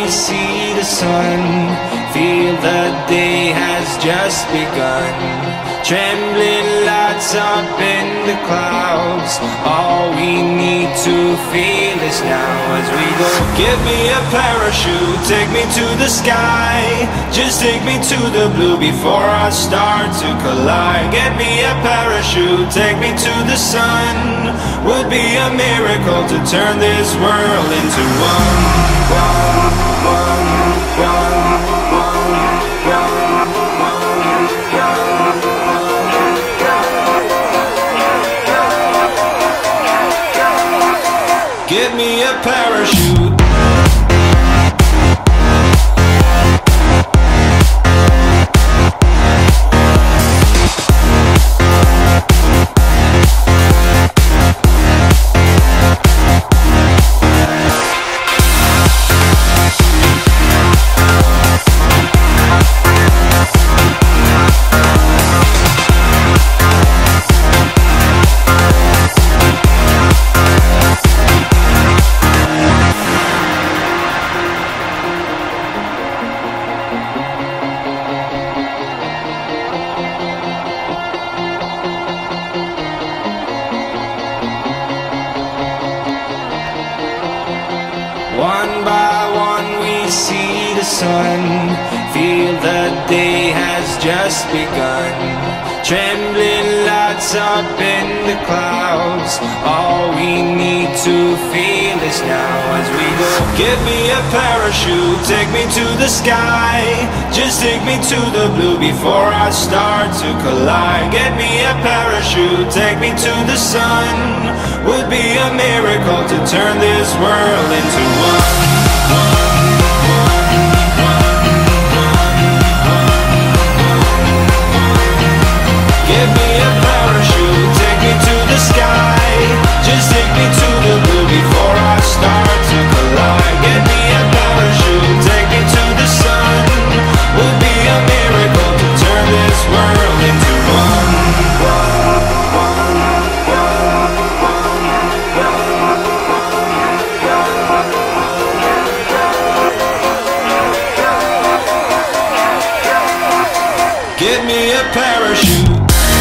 see the sun, feel the day has just begun. Trembling lights up in the clouds, all we need to feel is now as we go. Give me a parachute, take me to the sky, just take me to the blue before I start to collide. Get me a parachute, take me to the sun, would be a miracle to turn this world into one. Give me a parachute. One by one we see the sun, feel the day has just begun. Trembling lights up in the clouds, all we need to feel is now as we go. Give me a parachute, take me to the sky, just take me to the blue before I start to collide. Get me a parachute, take me to the sun, would be a miracle to turn this world into one. Give me a parachute, take me to the sky, just take me to the blue before I start to collide. Get me a parachute, take me to the sun, would be a miracle to turn this world into one. Give me a parachute.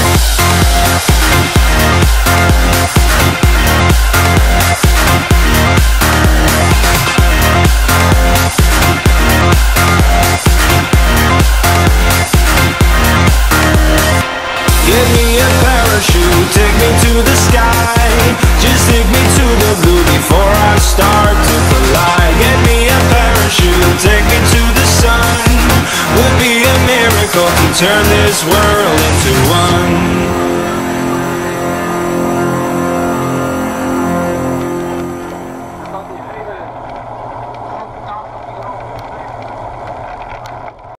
Give me a parachute, take me to the sky, just take me to the blue before I start to collide. Get me a parachute, take me to the sun, would be a miracle to turn this world into one.